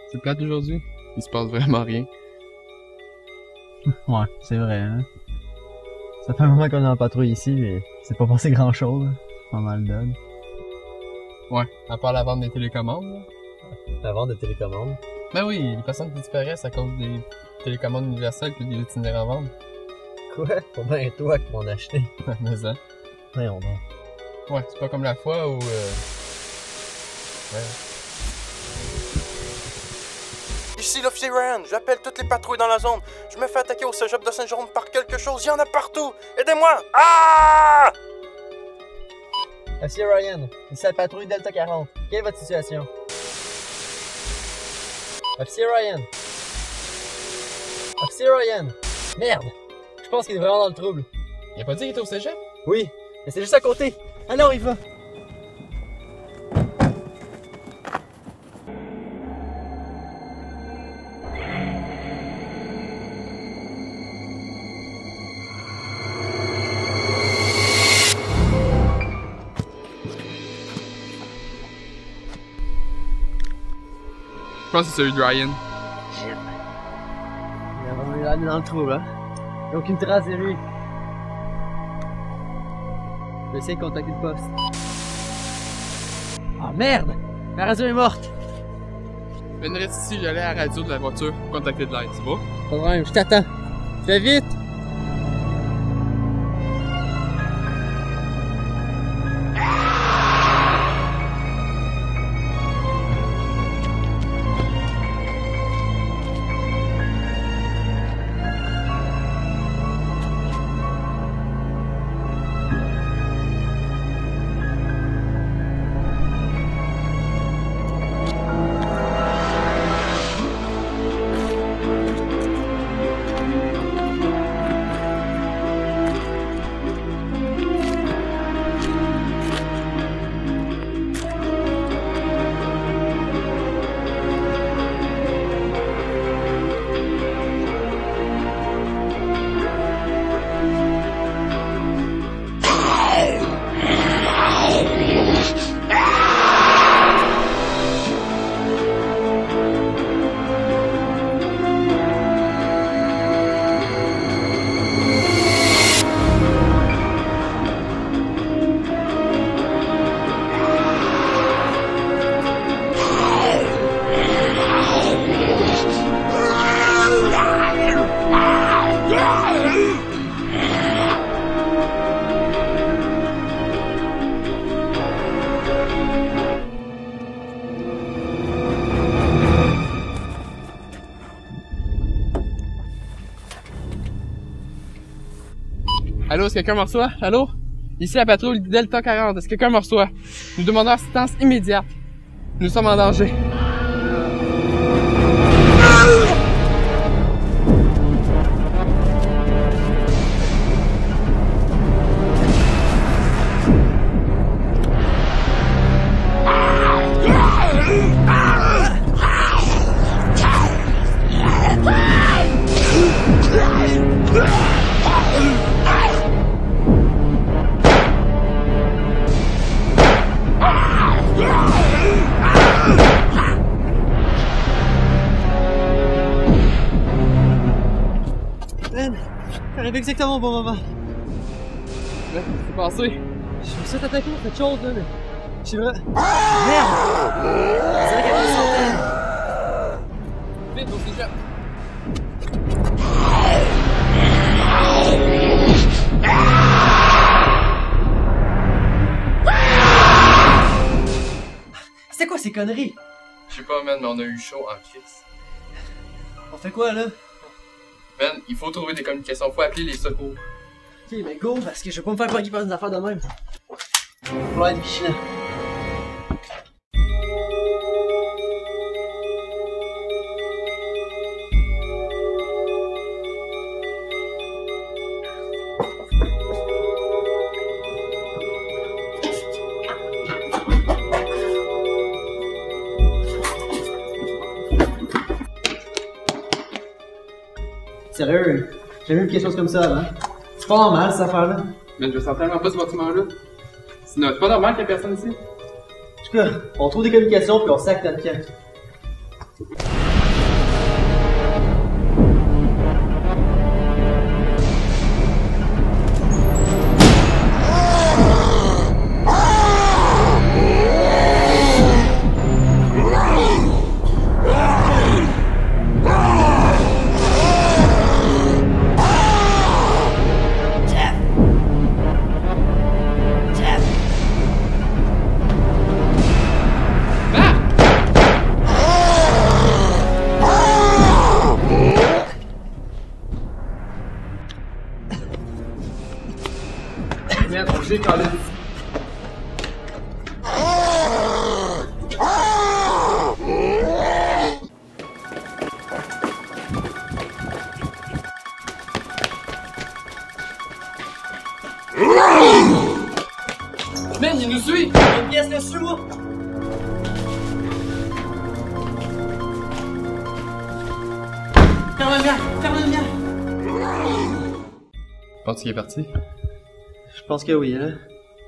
C'est plate aujourd'hui. Il se passe vraiment rien. Ouais, c'est vrai, hein. Ça fait un moment qu'on est en patrouille ici, mais c'est pas passé grand chose. Pas mal d'heures. Ouais, à part la vente des télécommandes. Là. La vente de télécommande. Ben oui, les personnes qui disparaissent à cause des télécommandes universelles et des itinéraires en vente. Quoi? Pour bien toi qui m'en acheté. Mais ça. Ouais, on va. Ouais, c'est pas comme la fois où... Ouais. Ici l'officier Ryan, j'appelle toutes les patrouilles dans la zone. Je me fais attaquer au cégep de Saint-Jérôme par quelque chose, il y en a partout. Aidez-moi! Ah! Officier Ryan, ici la patrouille Delta 40. Quelle est votre situation? Officier Ryan! Officier Ryan! Merde! Je pense qu'il est vraiment dans le trouble. Il a pas dit qu'il était au cégep? Oui, mais c'est juste à côté. Allez, on y va! Je pense que c'est celui de Ryan. Il a vraiment l'air dans le trou, hein. Il n'y a aucune trace de lui. Je vais essayer de contacter le poste. Ah merde! Ma radio est morte! Ben reste ici, j'allais à la radio de la voiture pour contacter de l'aide, c'est bon? Pas de problème, je t'attends. Fais vite! Allô, est-ce que quelqu'un me reçoit? Allô? Ici la patrouille Delta 40. Est-ce que quelqu'un me reçoit? Nous demandons assistance immédiate. Nous sommes en danger. T'arrives exactement au bon moment. Là, c'est passé. Je me suis attaqué pour quelque chose, là, mais... Je suis vrai... Merde! C'est vrai qu'il y a des centaines. Vite, au cégep. C'est quoi ces conneries? Je sais pas, man, mais on a eu chaud en crise. On fait quoi, là? Man, il faut trouver des communications, faut appeler les secours. Ok, ben go, parce que je vais pas me faire pogner par des affaires de même. Faut être vigilant. Sérieux, j'ai vu quelque chose comme ça avant. C'est pas normal cette affaire-là. Mais je me sens tellement pas ce bâtiment-là. C'est pas normal qu'il y ait personne ici. En tout cas, on trouve des communications puis on sac notre camp. Merde, on sait quand même. Man, il nous suit! Une pièce dessus, moi! Ferme la lumière! Ferme la lumière! Penses-tu qu'il est parti? Je pense que oui, là.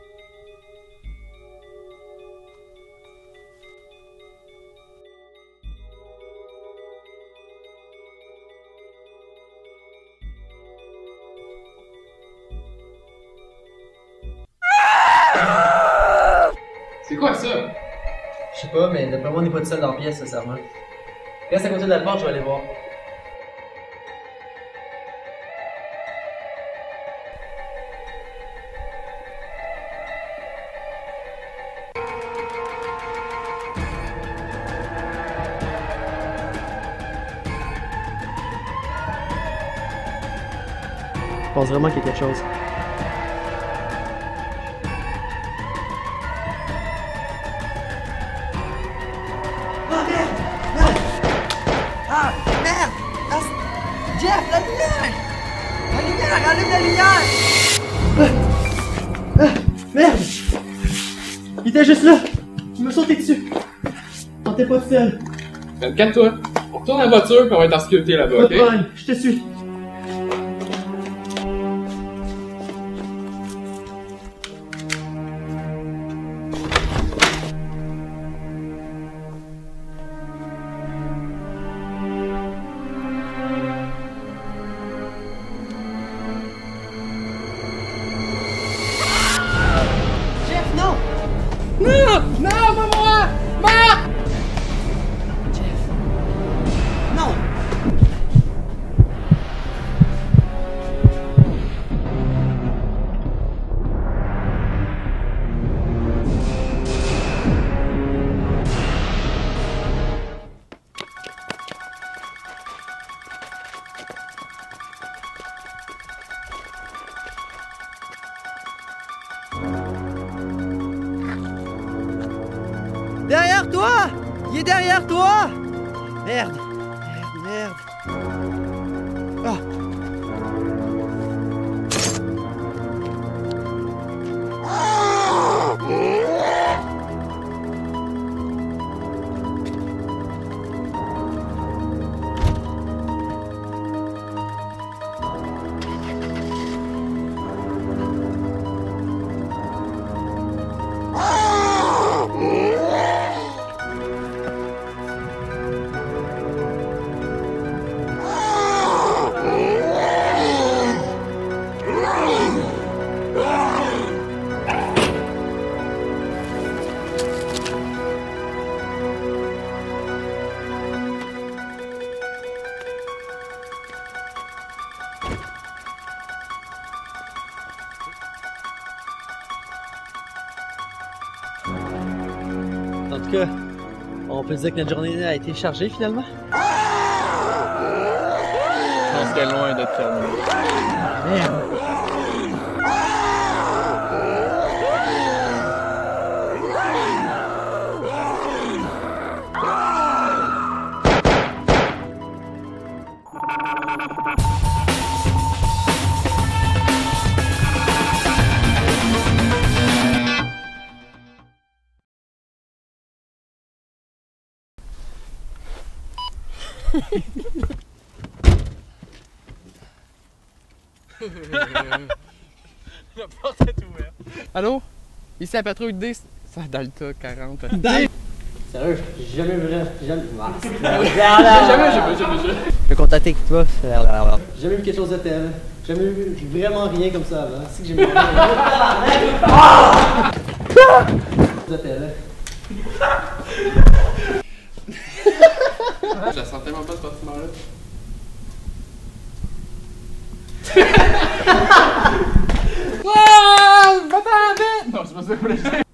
C'est quoi ça? Je sais pas, mais d'après moi, on n'est pas tout seul dans la pièce, sincèrement. Reste à côté de la porte, je vais aller voir. Je pense vraiment qu'il y a quelque chose. Ah merde! Merde! Ah merde! Ah, Jeff, la lumière! La lumière! Allume la lumière! Merde! Il était juste là! Il m'a sauté dessus! On t'es pas seul! Calme-toi. On retourne à la voiture puis on va être en sécurité là-bas, ok? Je te suis! Non! Non, pas moi! Marc! Non! Derrière toi! Il est derrière toi! Merde! Merde! Ah! En tout cas, on peut dire que notre journée a été chargée finalement. Je pense qu'elle est loin d'être terminée. Merde! La porte est ouverte. Allô? Ici la patrouille D, c'est Delta 40. Sérieux, j'ai jamais vu jamais. Jamais. Je vais contacter avec toi. J'ai jamais vu quelque chose de tel. J'ai jamais vu vraiment rien comme ça avant. C'est que j'ai vu rien. De tel. Je la sens tellement pas ce bâtiment-là. Wouah! Va-t'en! Non, c'est pas ça que je voulais dire.